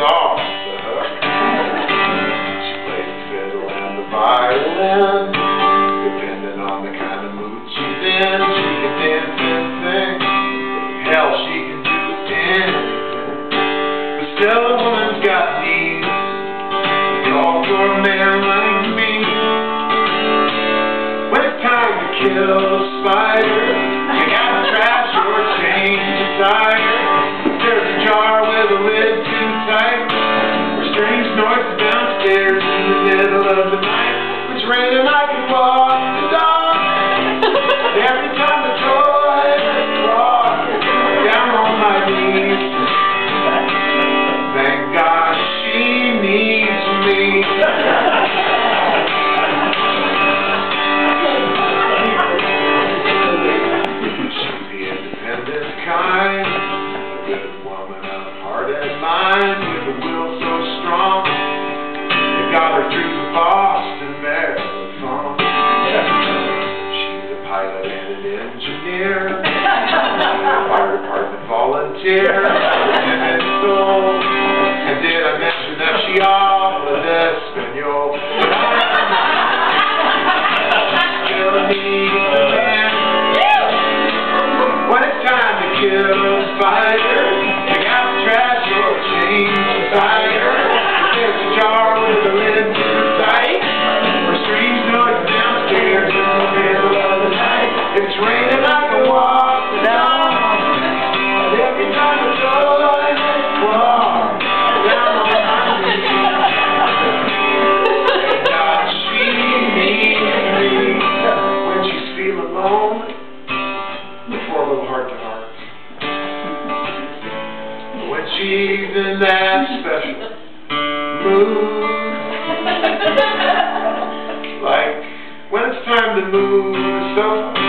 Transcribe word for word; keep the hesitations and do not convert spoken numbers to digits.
off the hook. She plays the fiddle and the violin. Depending on the kind of mood she's in, she can dance and sing. Hell, she can do anything. But still, a woman's got needs. All for a man like me. When it's time to kill a spider, you gotta trash or change the tire. There's a jar with a lid too tight, where strange noises downstairs in the middle of the night. When it's raining, I can walk the dog. Every time the toilet clogs, down on my knees. Thank God she needs me. She's the independent kind, a good woman of heart and mind, with a will so strong it got her through the Boston Marathon. She's a pilot and an engineer, a fire department volunteer, and soul. And did I mention that she habla Espanol? Still needs a man. When it's time to kill a spider, you got to trash or change the tire. There's a jar with a lid too tight, where strange noise downstairs in the middle of the night. If it's raining, I can walk the dog. But every time I go, I walk down on my knees. Thank God she needs me. When she's feeling lonely, before a little heart to heart. When she's in that special mood, like when it's time to move the sofa.